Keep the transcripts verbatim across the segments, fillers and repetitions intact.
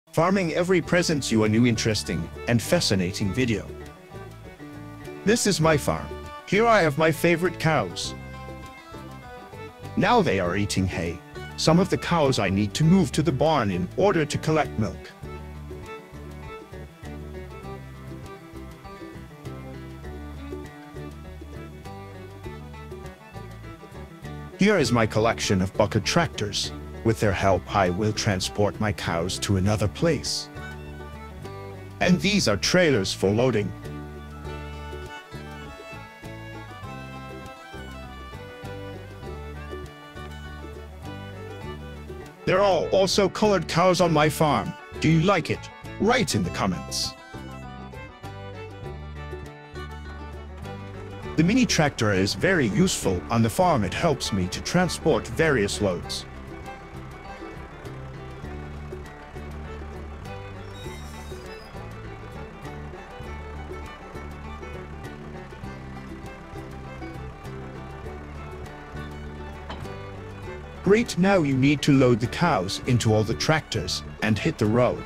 Farming every presents you a new interesting and fascinating video. This is my farm. Here I have my favorite cows. Now they are eating hay. Some of the cows I need to move to the barn in order to collect milk. Here is my collection of Bucher tractors. With their help, I will transport my cows to another place. And these are trailers for loading. There are also colored cows on my farm. Do you like it? Write in the comments. The mini tractor is very useful on the farm. It helps me to transport various loads. Great, now you need to load the cows into all the tractors and hit the road.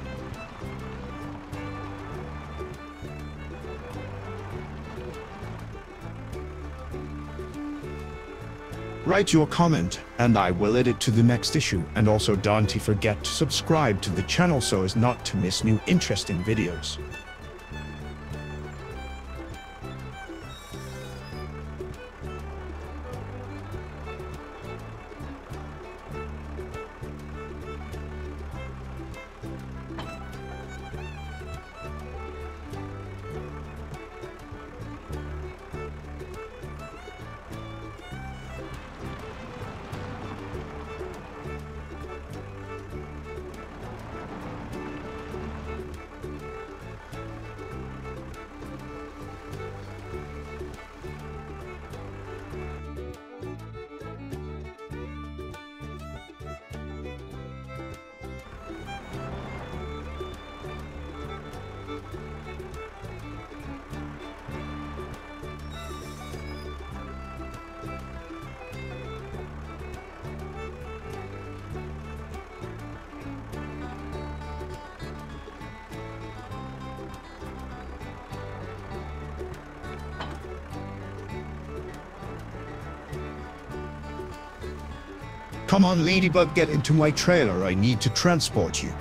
Write your comment and I will add it to the next issue, and also don't forget to subscribe to the channel so as not to miss new interesting videos. Come on, Ladybug, get into my trailer. I need to transport you.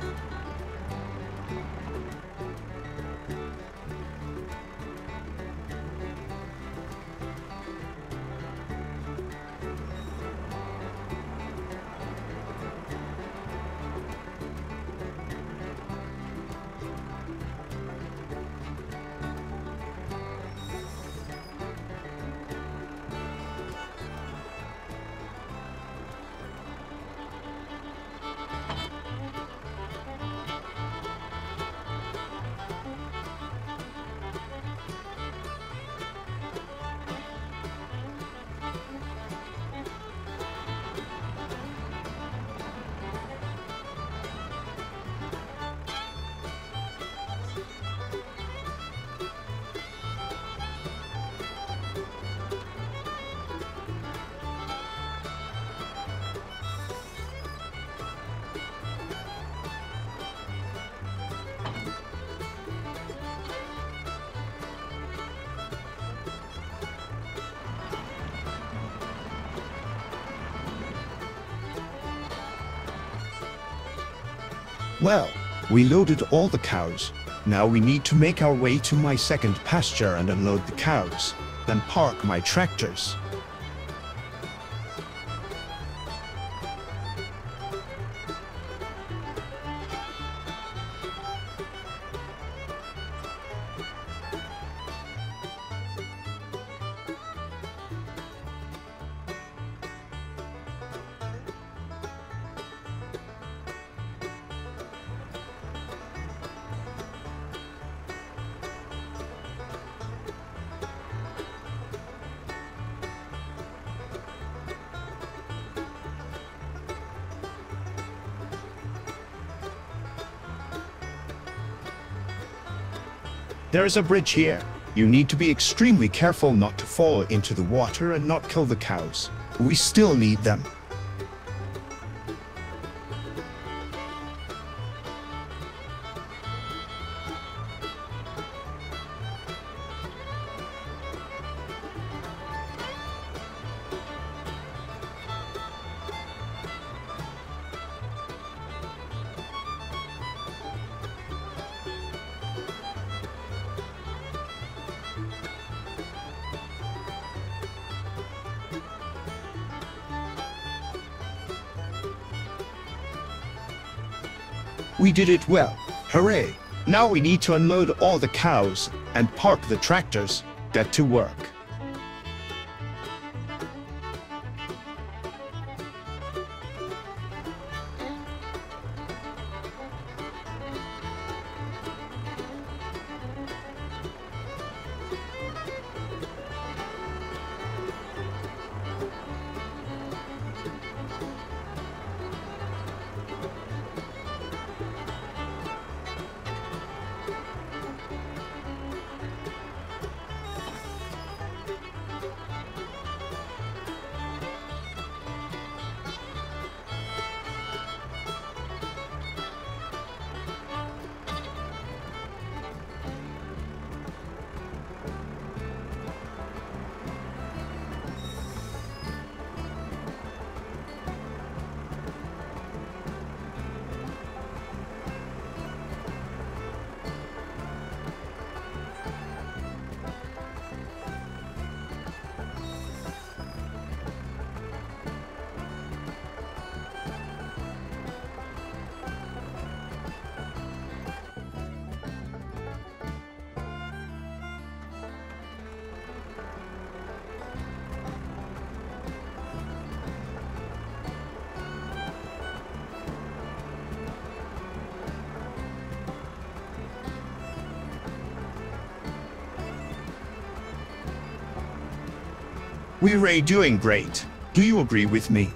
Well, we loaded all the cows. Now we need to make our way to my second pasture and unload the cows, then park my tractors. There is a bridge here. You need to be extremely careful not to fall into the water and not kill the cows. We still need them. We did it well. Hooray! Now we need to unload all the cows and park the tractors. Get to work. We're doing great. Do you agree with me?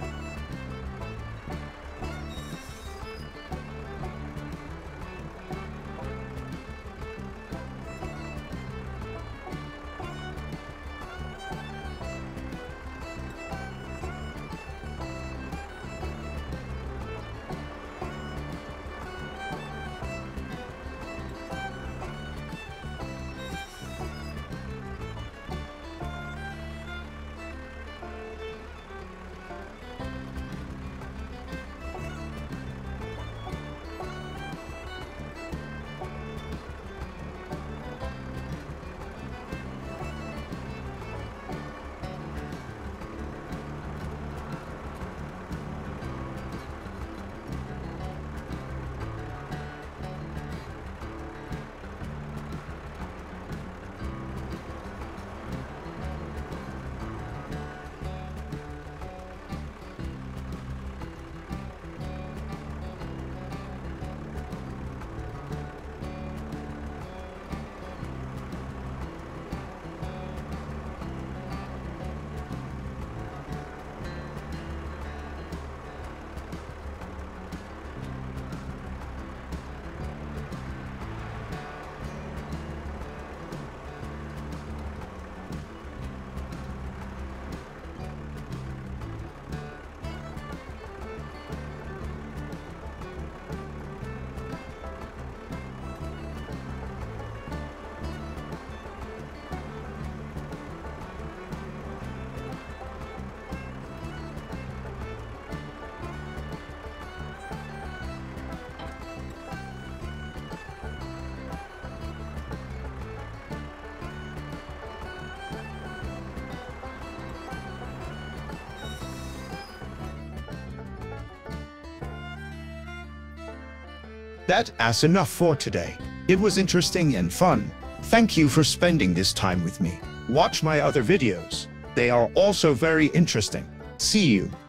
That's enough for today. It was interesting and fun. Thank you for spending this time with me. Watch my other videos. They are also very interesting. See you.